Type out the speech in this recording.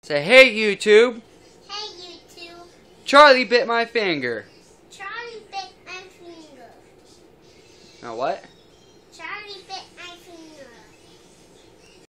Say, hey YouTube, Hey YouTube, Charlie bit my finger. Charlie bit my finger. Now what? Charlie bit